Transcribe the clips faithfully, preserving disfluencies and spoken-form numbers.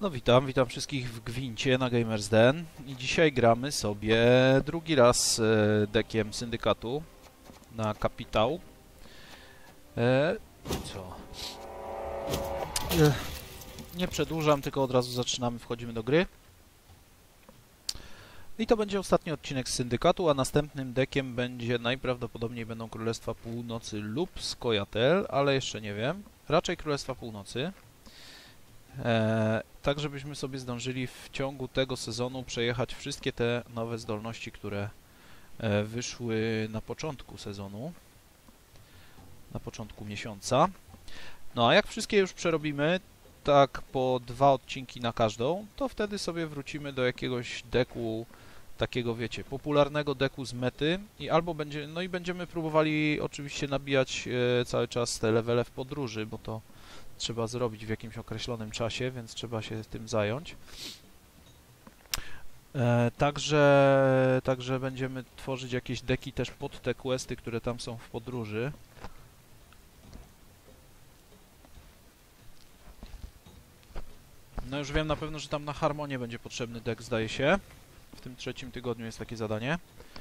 No witam, witam wszystkich w Gwincie na Gamers Den i dzisiaj gramy sobie drugi raz e, deckiem Syndykatu na kapitał. E, co? E, nie przedłużam, tylko od razu zaczynamy, wchodzimy do gry. I to będzie ostatni odcinek z Syndykatu, a następnym deckiem będzie najprawdopodobniej będą Królestwa Północy lub Skojatel, ale jeszcze nie wiem. Raczej Królestwa Północy. E, tak, żebyśmy sobie zdążyli w ciągu tego sezonu przejechać wszystkie te nowe zdolności, które e, wyszły na początku sezonu, na początku miesiąca. No a jak wszystkie już przerobimy, tak po dwa odcinki na każdą, to wtedy sobie wrócimy do jakiegoś deku, takiego wiecie, popularnego deku z mety i albo będzie, no i będziemy próbowali oczywiście nabijać e, cały czas te levele w podróży, bo to trzeba zrobić w jakimś określonym czasie, więc trzeba się tym zająć. E, także, także będziemy tworzyć jakieś deki też pod te questy, które tam są w podróży. No już wiem na pewno, że tam na Harmonię będzie potrzebny dek, zdaje się. W tym trzecim tygodniu jest takie zadanie.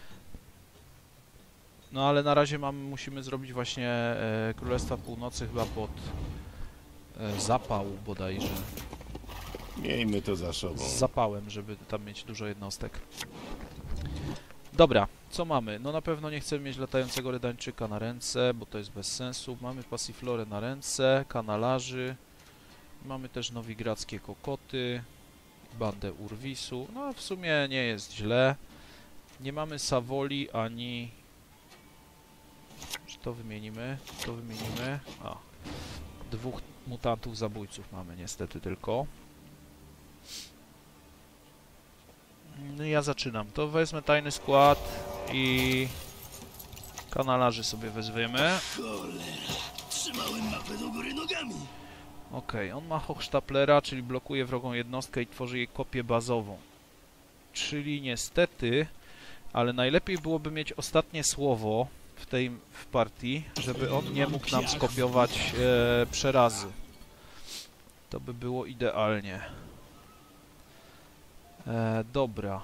No ale na razie mam, musimy zrobić właśnie e, Królestwa Północy chyba pod e, zapał bodajże. Miejmy to za sobą. Z zapałem, żeby tam mieć dużo jednostek. Dobra, co mamy? No na pewno nie chcemy mieć latającego redańczyka na ręce, bo to jest bez sensu. Mamy pasiflorę na ręce, kanalarzy. Mamy też nowigradzkie kokoty, bandę urwisu. No w sumie nie jest źle. Nie mamy Savoli ani... Czy to wymienimy? To wymienimy. A, dwóch mutantów zabójców mamy niestety tylko. No ja zaczynam. To wezmę tajny skład i kanalarzy sobie wezwiemy. Trzymałem mapę do góry nogami. Okej, on ma Hochstaplera, czyli blokuje wrogą jednostkę i tworzy jej kopię bazową. Czyli niestety, ale najlepiej byłoby mieć ostatnie słowo w tej w partii, żeby on nie mógł nam skopiować e, przerazy. To by było idealnie. E, dobra.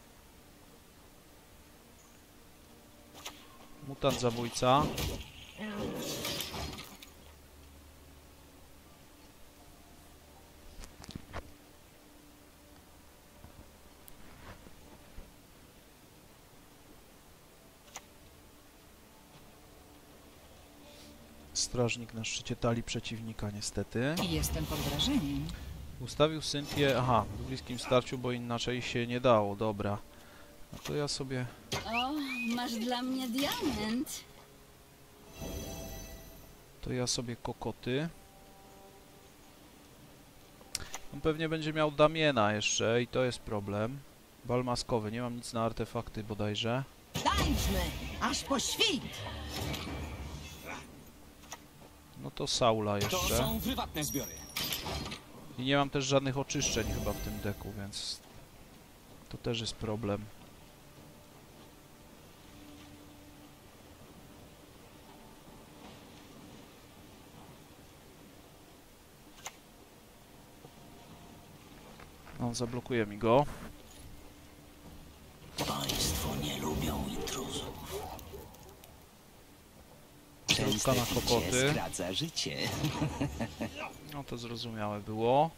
Mutant zabójca. Strażnik na szczycie talii przeciwnika niestety. Jestem pod wrażeniem. Ustawił Cynthię, aha, w bliskim starciu, bo inaczej się nie dało, dobra. No to ja sobie... O, masz dla mnie diament. To ja sobie kokoty. On pewnie będzie miał Damiena jeszcze i to jest problem. Bal maskowy, nie mam nic na artefakty bodajże. Tańczmy, aż po świt! No to Saula To jeszcze. są prywatne zbiory. I nie mam też żadnych oczyszczeń chyba w tym deku, więc... To też jest problem. On zablokuje mi go. Państwo nie lubią intruzów. Rzutka na kokoty. Zdradza życie. No to zrozumiałe było.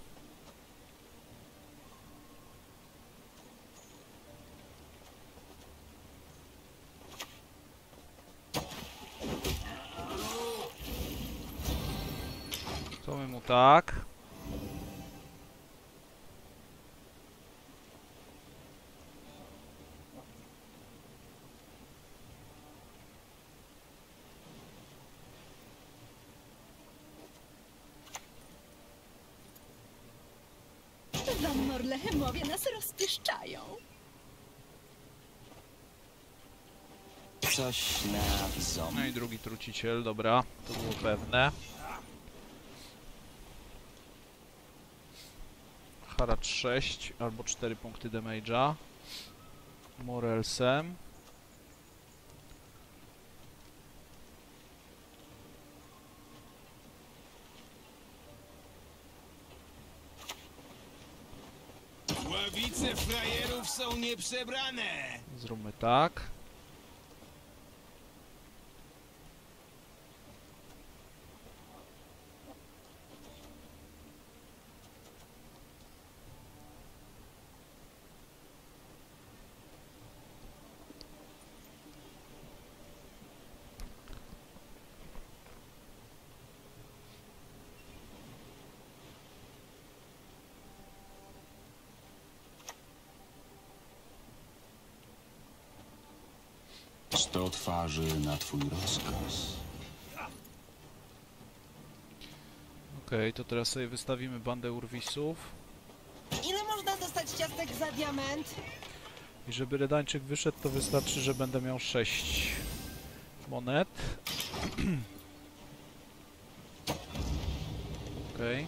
To my mu tak. Wam Morlehemowie nas rozpieszczają. Coś na wzom. No i drugi truciciel, dobra, to było pewne. Haracz sześć albo cztery punkty damage'a. Morelsem. Rękawice frajerów są nieprzebrane! Zróbmy tak. Sto twarzy na twój rozkaz. Okej, to teraz sobie wystawimy bandę urwisów. Ile można dostać ciastek za diament? I żeby Redańczyk wyszedł, to wystarczy, że będę miał sześć monet. Okej.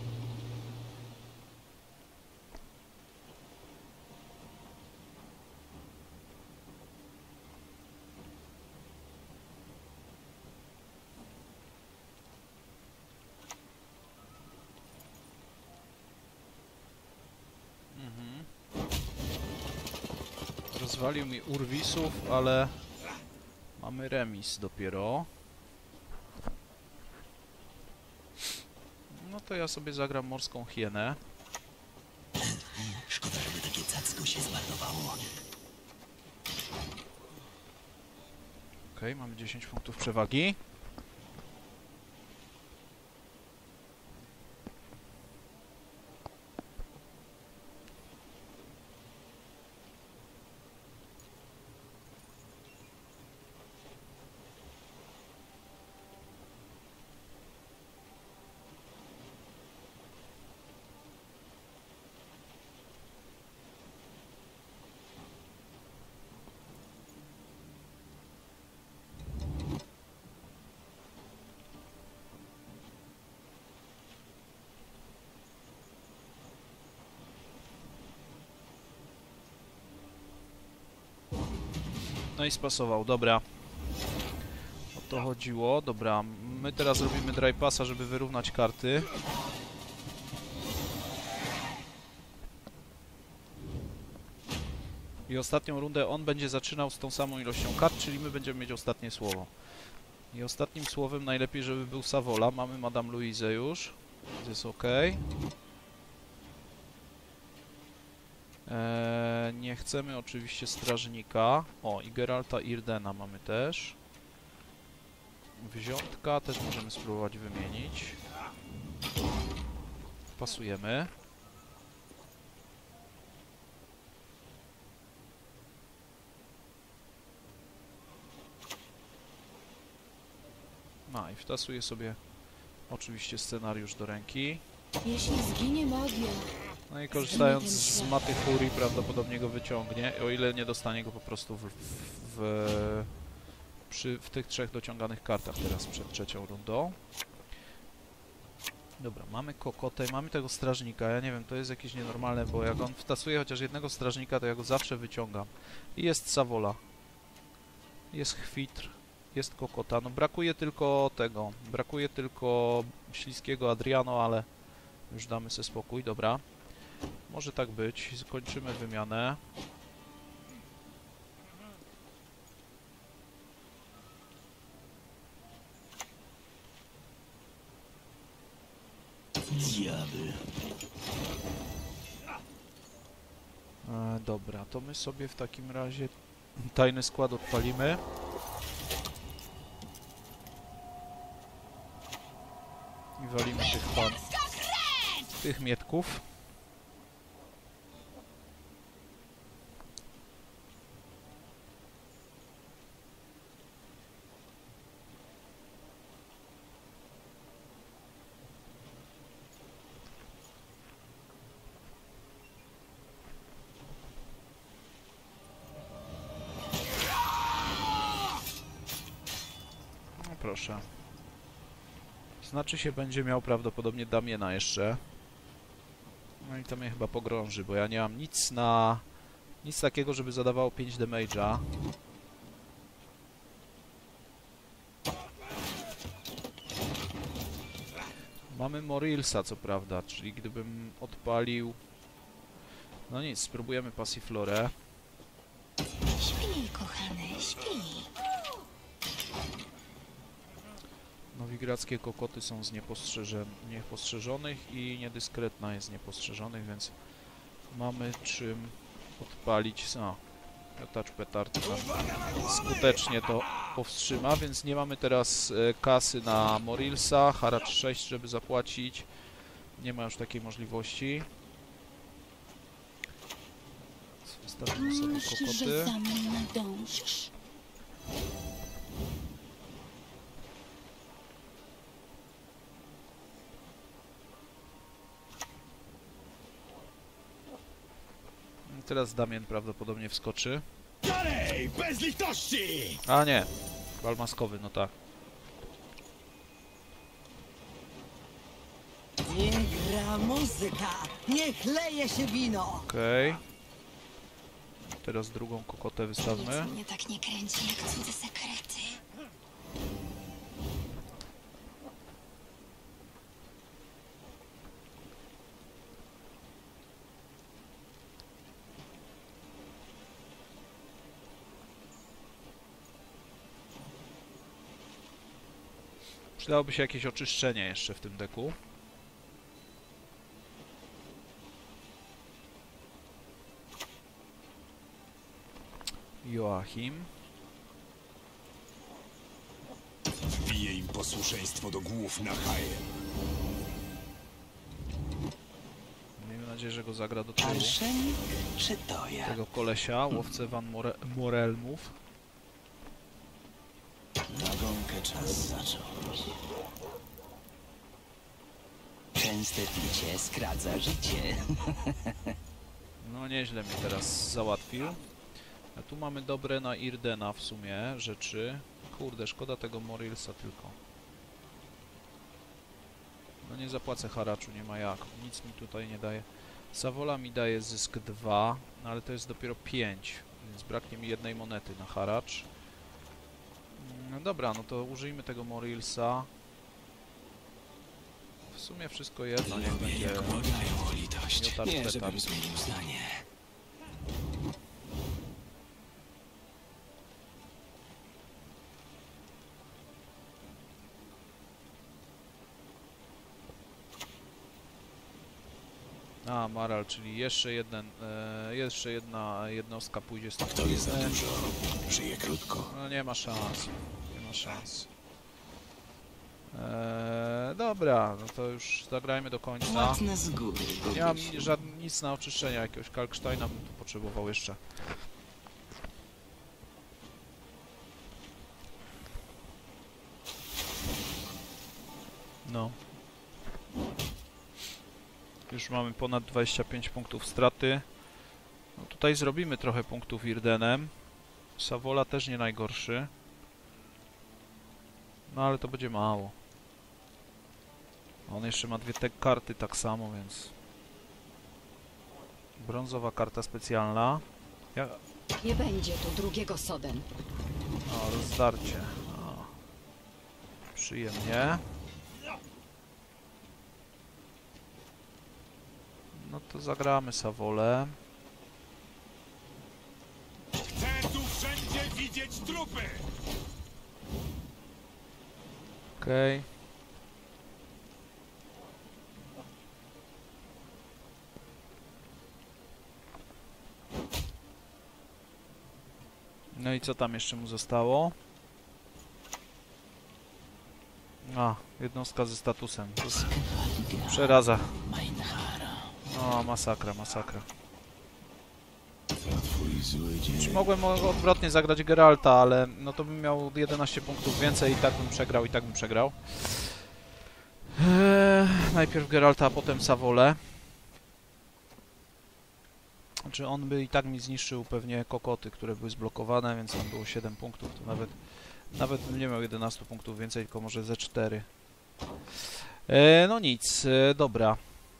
Mhm. Rozwalił mi urwisów, ale mamy remis dopiero. No to ja sobie zagram morską hienę. Szkoda, żeby takie cacko się zmarnowało. Okej, mamy dziesięć punktów przewagi. No i spasował, dobra. O to chodziło, dobra. My teraz robimy dry passa, żeby wyrównać karty. I ostatnią rundę on będzie zaczynał z tą samą ilością kart, czyli my będziemy mieć ostatnie słowo. I ostatnim słowem najlepiej, żeby był Savola. Mamy Madame Louise już, więc jest ok. Eee, nie chcemy oczywiście strażnika. O, i Geralta Irdena mamy też. Wziątka też możemy spróbować wymienić. Pasujemy. No i wtasuję sobie oczywiście scenariusz do ręki. Jeśli zginie Mogiel, No i korzystając z maty Furii prawdopodobnie go wyciągnie, o ile nie dostanie go po prostu w, w, w, przy, w tych trzech dociąganych kartach teraz przed trzecią rundą. Dobra, mamy kokotę, mamy tego strażnika, ja nie wiem, to jest jakieś nienormalne, bo jak on wtasuje chociaż jednego strażnika, to ja go zawsze wyciągam. I jest Savola. Jest chwitr. Jest kokota. No brakuje tylko tego. Brakuje tylko śliskiego Adriano, ale już damy sobie spokój, dobra. Może tak być. Skończymy wymianę. Diabeł. E, dobra, to my sobie w takim razie tajny skład odpalimy. I walimy tych pan... tych mietków. No proszę. Znaczy się będzie miał prawdopodobnie Damiena jeszcze. No i to mnie chyba pogrąży, bo ja nie mam nic na... nic takiego, żeby zadawało pięć damage'a. Mamy Morilsa, co prawda, czyli gdybym odpalił No nic, spróbujemy Passiflorę. Śpi, kochany, śpi. Nowigradzkie kokoty są z niepostrzeże... niepostrzeżonych i niedyskretna jest z niepostrzeżonych, więc mamy czym odpalić. O, miotacz petard skutecznie to powstrzyma, więc nie mamy teraz e, kasy na Morilsa, haracz sześć, żeby zapłacić. Nie ma już takiej możliwości. Wystawimy sobie Myślisz, kokoty. że za mną nadążysz? Teraz Damian prawdopodobnie wskoczy. Dalej, bez litości! A nie, bal maskowy, no tak. Niech gra muzyka, niech leje się wino. Okej. Okay. Teraz drugą kokotę wystawmy. Nic mnie tak nie kręci jak cudze sekrety. Przydałoby się jakieś oczyszczenie jeszcze w tym deku. Joachim. Wbije im posłuszeństwo do głów na haje. Miejmy nadzieję, że go zagra do tyłu. Arszenik czy to ja? Tego kolesia, łowcę Van More Morelmów. Nagonkę czas zacząć. Częste picie skradza życie. No nieźle mnie teraz załatwił. A tu mamy dobre na Irdena w sumie rzeczy. Kurde, szkoda tego Morilsa tylko. No nie zapłacę haraczu, nie ma jak. Nic mi tutaj nie daje. Savola mi daje zysk dwa, no ale to jest dopiero pięć, więc braknie mi jednej monety na haracz. No dobra, no to użyjmy tego Morilsa. W sumie wszystko jedno, niech będzie Błagają o litość. miotacz Nie, petard. żebym zmienił zdanie. A, Maral, czyli jeszcze jeden, e, jeszcze jedna jednostka pójdzie z To jest za dużo. Żyje krótko. No nie ma szans, nie ma szans. Eee, dobra, no to już zagrajmy do końca. Płatne z góry. Nie mam żadn- nic na oczyszczenia, jakiegoś Kalksteina bym tu potrzebował jeszcze. No. Już mamy ponad dwadzieścia pięć punktów straty. No tutaj zrobimy trochę punktów Irdenem. Savola też nie najgorszy. No ale to będzie mało. On jeszcze ma dwie te karty tak samo, więc... Brązowa karta specjalna. Ja... Nie będzie tu drugiego Soden. O, rozdarcie. O. Przyjemnie. No to zagramy Savolę. Chcę tu wszędzie widzieć trupy! Okej. Okay. No i co tam jeszcze mu zostało? A, jednostka ze statusem. To jest przeraza. O, masakra, masakra. Twój zły dzień. Czy mogłem odwrotnie zagrać Geralta, ale no to bym miał jedenaście punktów więcej i tak bym przegrał, i tak bym przegrał. Eee, najpierw Geralta, a potem Savolę. Znaczy on by i tak mi zniszczył pewnie kokoty, które były zblokowane, więc tam było siedem punktów, to nawet nawet bym nie miał jedenaście punktów więcej, tylko może ze cztery. Eee, no nic, eee, dobra.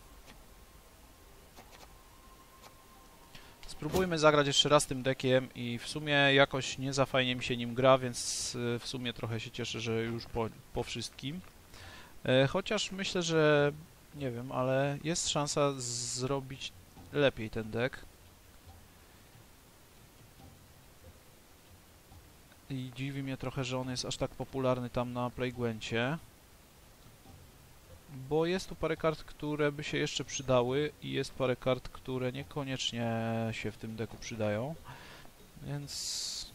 Spróbujmy zagrać jeszcze raz tym deckiem i w sumie jakoś nie za fajnie mi się nim gra, więc w sumie trochę się cieszę, że już po, po wszystkim. E, chociaż myślę, że nie wiem, ale jest szansa zrobić lepiej ten deck. I dziwi mnie trochę, że on jest aż tak popularny tam na Playgwencie. Bo jest tu parę kart, które by się jeszcze przydały i jest parę kart, które niekoniecznie się w tym deku przydają. Więc...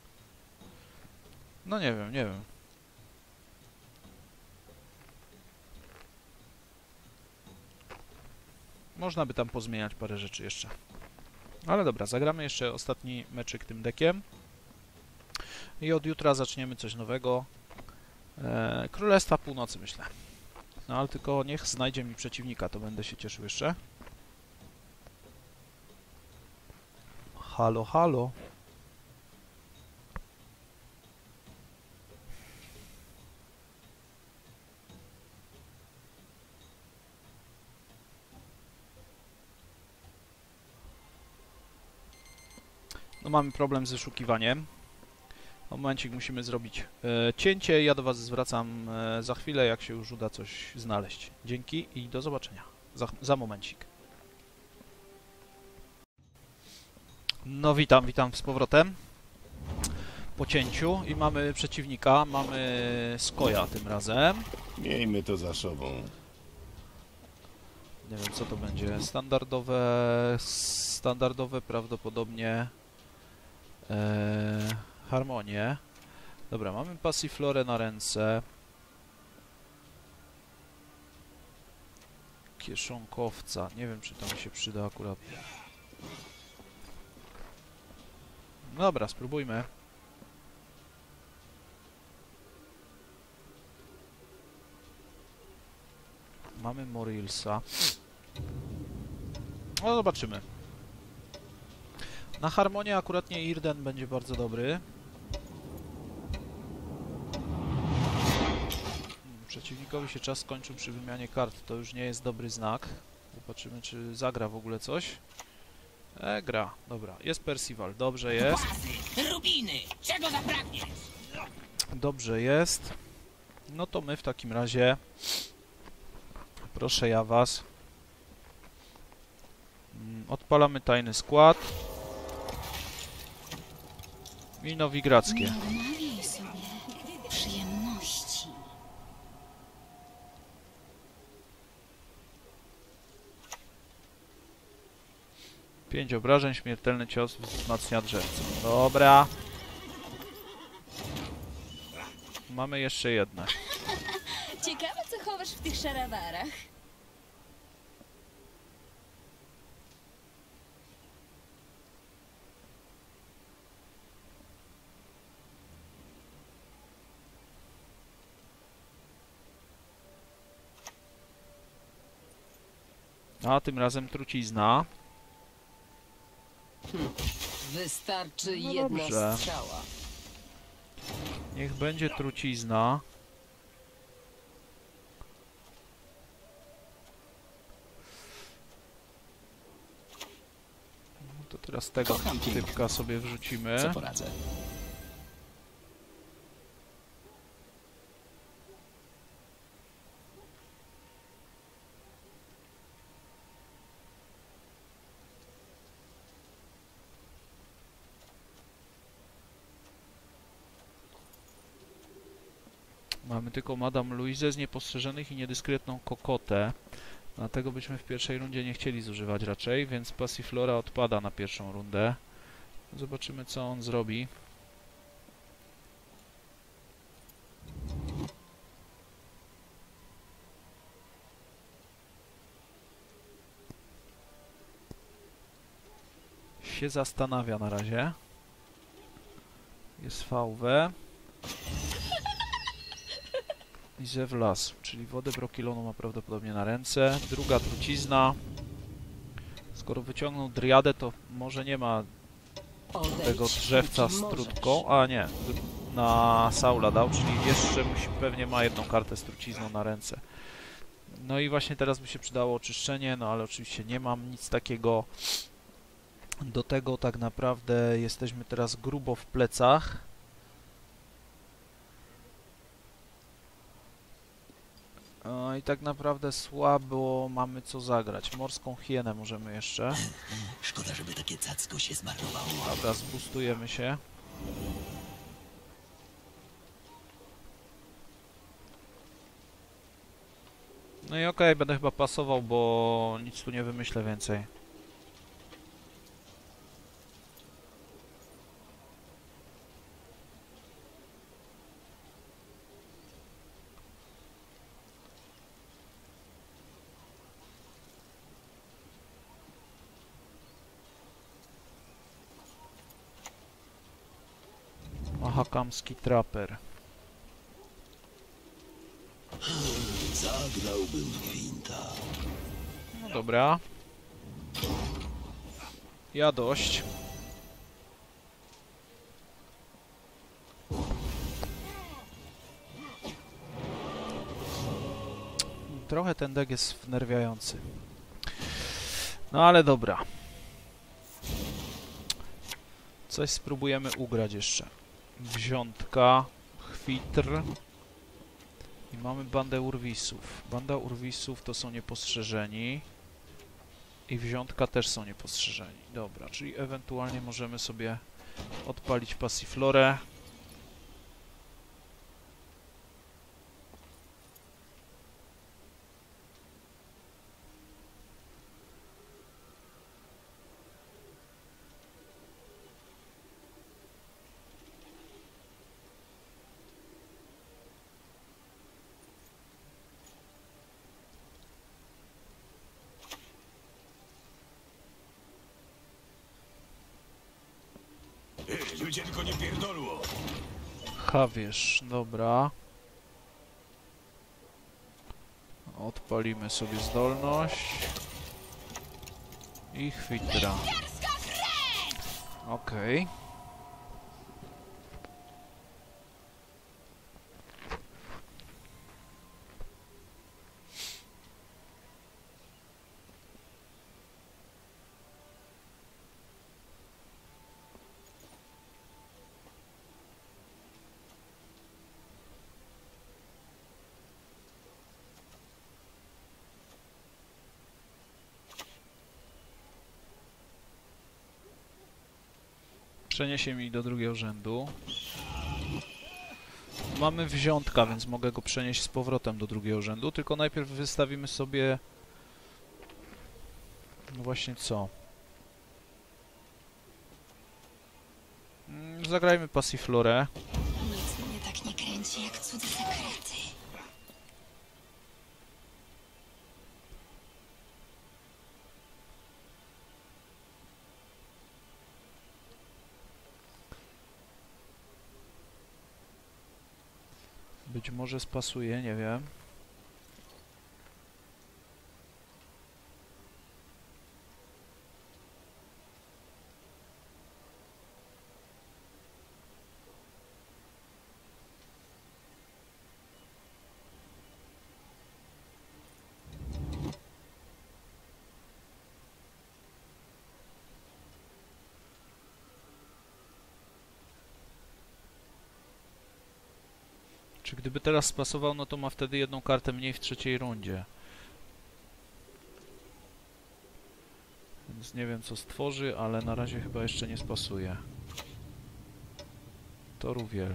no nie wiem, nie wiem. Można by tam pozmieniać parę rzeczy jeszcze. Ale dobra, zagramy jeszcze ostatni meczyk tym dekiem. I od jutra zaczniemy coś nowego. Eee, Królestwa Północy, myślę. No ale tylko niech znajdzie mi przeciwnika, to będę się cieszył jeszcze. Halo, halo. No mamy problem z wyszukiwaniem. No, momencik musimy zrobić e, cięcie. Ja do Was zwracam e, za chwilę, jak się już uda coś znaleźć. Dzięki i do zobaczenia. Za, za momencik. No witam, witam z powrotem. Po cięciu i mamy przeciwnika. Mamy Skoja tym razem. Miejmy to za sobą. Nie wiem co to będzie. Standardowe, standardowe prawdopodobnie e, harmonię. Dobra, mamy Passiflorę na ręce. Kieszonkowca. Nie wiem, czy to mi się przyda akurat. Dobra, spróbujmy. Mamy Morilsa. No, zobaczymy. Na harmonię akurat nie Irden będzie bardzo dobry. Przeciwnikowi się czas skończył przy wymianie kart. To już nie jest dobry znak. Zobaczymy, czy zagra w ogóle coś. E, gra. Dobra. Jest Percival. Dobrze jest. Rubiny! Czego zapragniesz? Dobrze jest. No to my w takim razie... Proszę ja was. Odpalamy tajny skład. I nowigradzkie. Normalnie sobie przyjemności. Pięć obrażeń, śmiertelny cios wzmacnia drzewce. Dobra. Mamy jeszcze jedne. Ciekawe, co chowasz w tych szarawarach. A tym razem trucizna. Wystarczy No jedna dobrze. strzała. Niech będzie trucizna. No to teraz tego Kocham piękne. typka sobie wrzucimy. Co poradzę? Mamy tylko Madame Louise z niepostrzeżonych i niedyskretną kokotę. Dlatego byśmy w pierwszej rundzie nie chcieli zużywać raczej, więc Passiflora odpada na pierwszą rundę. Zobaczymy, co on zrobi. Się zastanawia na razie. Jest V W. I zew lasu, czyli wodę brokilonu ma prawdopodobnie na ręce. Druga trucizna. Skoro wyciągnął driadę, to może nie ma tego drzewca z trutką. A nie, na Saula dał, czyli jeszcze musi, pewnie ma jedną kartę z trucizną na ręce. No i właśnie teraz by się przydało oczyszczenie, no ale oczywiście nie mam nic takiego. Do tego tak naprawdę jesteśmy teraz grubo w plecach. No i tak naprawdę słabo mamy co zagrać. Morską hienę możemy jeszcze. Szkoda, żeby takie cacko się zmarnowało. Dobra, zboostujemy się. No i okej, okay, będę chyba pasował, bo nic tu nie wymyślę więcej. Mahakamski traper. Zagrałbym kwinta. No dobra. Ja dość. Trochę ten deck jest wnerwiający. No ale dobra. Coś spróbujemy ugrać jeszcze. Wziątka, chwitr. I mamy bandę urwisów. Banda urwisów to są niepostrzeżeni. I wziątka też są niepostrzeżeni. Dobra, czyli ewentualnie możemy sobie odpalić pasiflorę. Ej, ludzie tylko nie pierdolło. Hawierz, dobra. Odpalimy sobie zdolność. I chwitra. Okej. Okay. Przeniesie mi do drugiego rzędu. Mamy wziątka, więc mogę go przenieść z powrotem do drugiego rzędu, tylko najpierw wystawimy sobie... No właśnie co? Mm, zagrajmy pasiflorę. Nic mnie tak nie kręci jak cudze sekrety. Być może spasuje, nie wiem. Czy gdyby teraz spasował, no to ma wtedy jedną kartę mniej w trzeciej rundzie. Więc nie wiem co stworzy, ale na razie chyba jeszcze nie spasuje. To Ruwiel.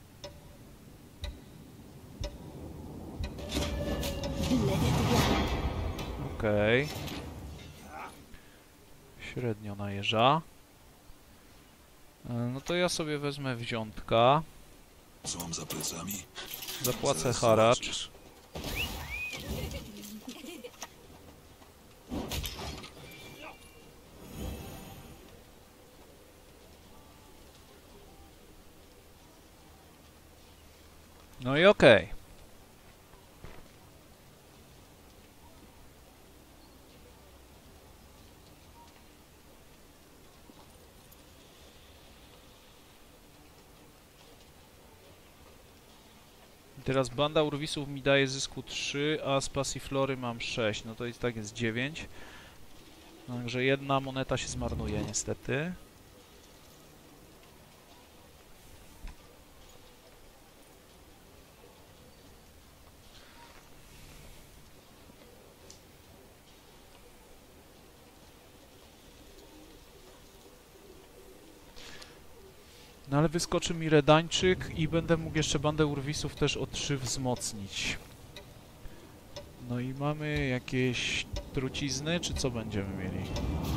Okej. Okay. Średnio najeża. No to ja sobie wezmę wziątka. Co mam za plecami? Zapłacę haracz. No i okej. Okay. Teraz banda urwisów mi daje zysku trzy, a z pasiflory mam sześć. No to i tak jest dziewięć. Także jedna moneta się zmarnuje niestety. No ale wyskoczy mi Redańczyk i będę mógł jeszcze bandę Urwisów też o trzy wzmocnić. No i mamy jakieś trucizny, czy co będziemy mieli?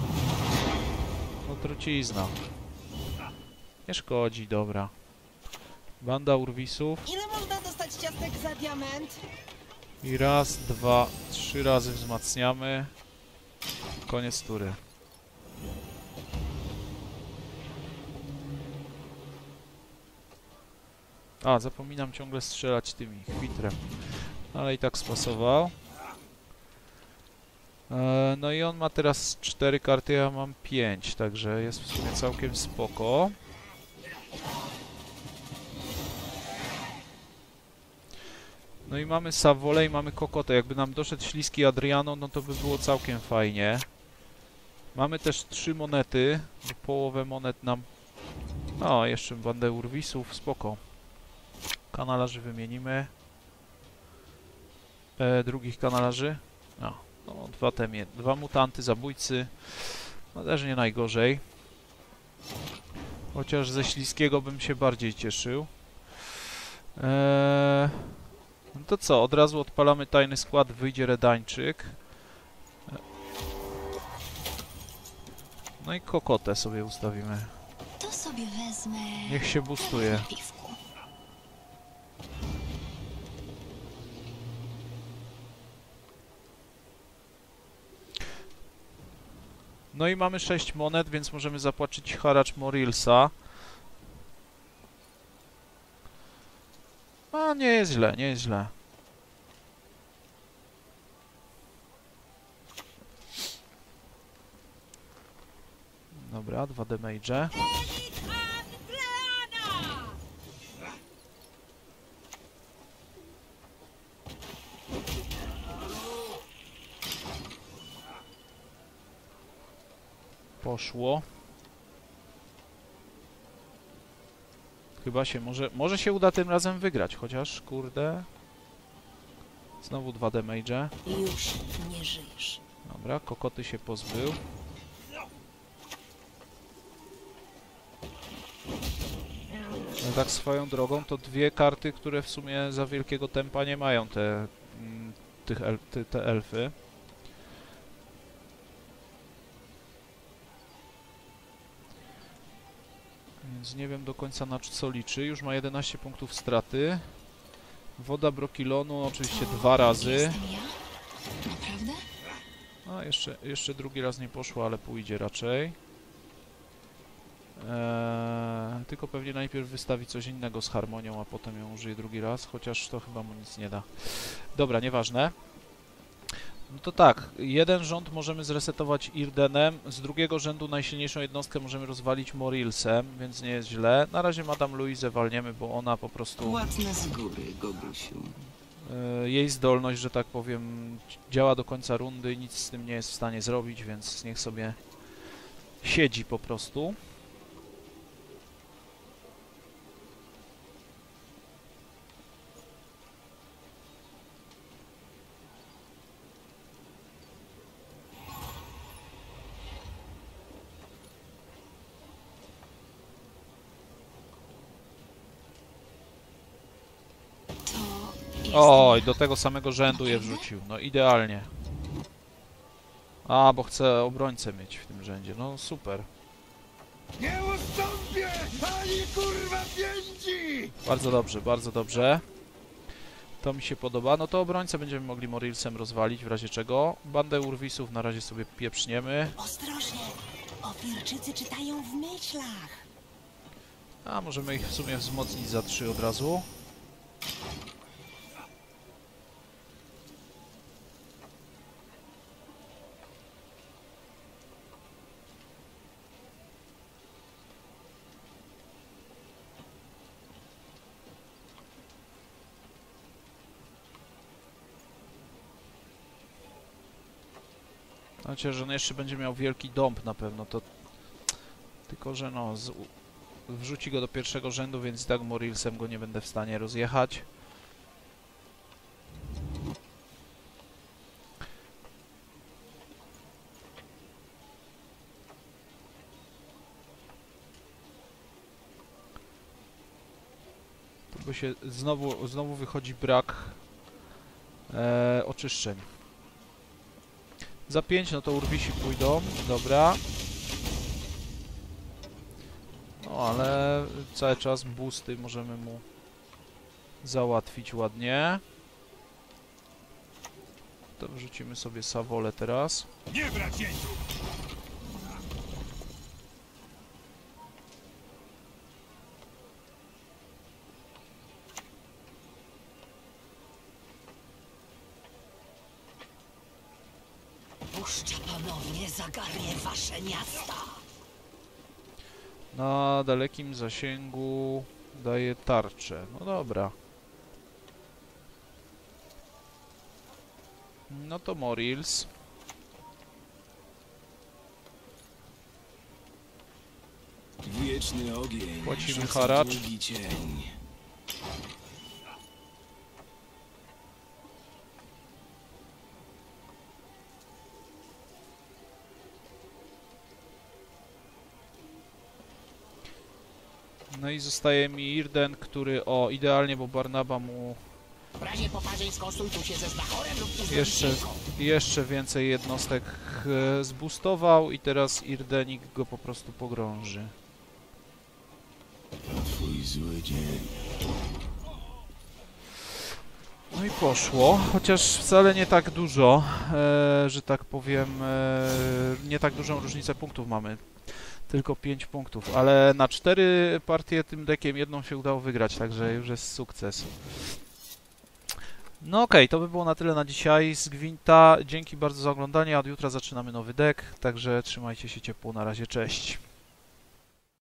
No trucizna. Nie szkodzi, dobra. Banda Urwisów. Ile można dostać ciastek za diament? I raz, dwa, trzy razy wzmacniamy. Koniec tury. A, zapominam ciągle strzelać tymi chwitrem. Ale i tak spasował. E, no i on ma teraz cztery karty, ja mam pięć, także jest w sumie całkiem spoko. No i mamy Savolę i mamy Kokotę. Jakby nam doszedł śliski Adriano, no to by było całkiem fajnie. Mamy też trzy monety. Połowę monet nam... O, jeszcze bandę Urwisów, spoko. Kanalarzy wymienimy. E, drugich kanalarzy. No, no dwa, temie, dwa mutanty, zabójcy. No też nie najgorzej. Chociaż ze śliskiego bym się bardziej cieszył. Eee, no to co, od razu odpalamy tajny skład, wyjdzie Redańczyk. No i Kokotę sobie ustawimy. To sobie wezmę... Niech się boostuje. piwku. No i mamy sześć monet, więc możemy zapłacić haracz Morilsa. A nie jest źle, nie jest źle. Dobra, dwa damage. Poszło. Chyba się może... Może się uda tym razem wygrać, chociaż, kurde... Znowu dwa damage. Już nie żyjesz. Dobra, Kokoty się pozbył. No tak swoją drogą, to dwie karty, które w sumie za wielkiego tempa nie mają te... Mm, tych el te, te elfy. Więc nie wiem do końca na co liczy. Już ma jedenaście punktów straty. Woda Brokilonu oczywiście To dwa razy. Jestem ja? Naprawdę? A jeszcze, jeszcze drugi raz nie poszło, ale pójdzie raczej. Eee, tylko pewnie najpierw wystawi coś innego z harmonią, a potem ją użyje drugi raz, chociaż to chyba mu nic nie da. Dobra, nieważne. No to tak, jeden rząd możemy zresetować Irdenem, z drugiego rzędu najsilniejszą jednostkę możemy rozwalić Morilsem, więc nie jest źle. Na razie Madame Louise walniemy, bo ona po prostu... Płatne z góry, Gogusiu. e, jej zdolność, że tak powiem, działa do końca rundy i nic z tym nie jest w stanie zrobić, więc niech sobie siedzi po prostu. Oj, do tego samego rzędu je wrzucił. No idealnie. A, bo chcę obrońcę mieć w tym rzędzie. No super. Nie ustąpię ani kurwa pięci! Bardzo dobrze, bardzo dobrze. To mi się podoba. No to obrońcę będziemy mogli Morilsem rozwalić, w razie czego. Bandę Urwisów na razie sobie pieprzniemy. Ostrożnie! Ofirczycy czytają w myślach. A, możemy ich w sumie wzmocnić za trzy od razu. Znaczy, że on jeszcze będzie miał wielki dąb na pewno, to... Tylko, że no, z... wrzuci go do pierwszego rzędu, więc i tak Morilsem go nie będę w stanie rozjechać. bo się znowu, znowu wychodzi brak e, oczyszczeń. Za pięć, no to urwisi pójdą, dobra. No ale cały czas boosty możemy mu załatwić ładnie. To wrzucimy sobie Sawolę teraz. Nie brać jeńców! Puszcza ponownie zagarnie wasze miasta. Na dalekim zasięgu daje tarczę. No dobra. No to Morils. Wieczny ogień. Płacimy rzuca haracz. długi cień. No i zostaje mi Irden, który o idealnie, bo Barnaba mu W razie poparzeń skonsultuj się ze Znachorem lub z jeszcze, jeszcze więcej jednostek e, zboostował i teraz Irdenik go po prostu pogrąży. Twój zły dzień. No i poszło, chociaż wcale nie tak dużo, e, że tak powiem, e, nie tak dużą różnicę punktów mamy. Tylko pięć punktów, ale na cztery partie tym dekiem jedną się udało wygrać, także już jest sukces. No okej, okay, to by było na tyle na dzisiaj z Gwinta. Dzięki bardzo za oglądanie, a od jutra zaczynamy nowy dek, także trzymajcie się ciepło, na razie, cześć.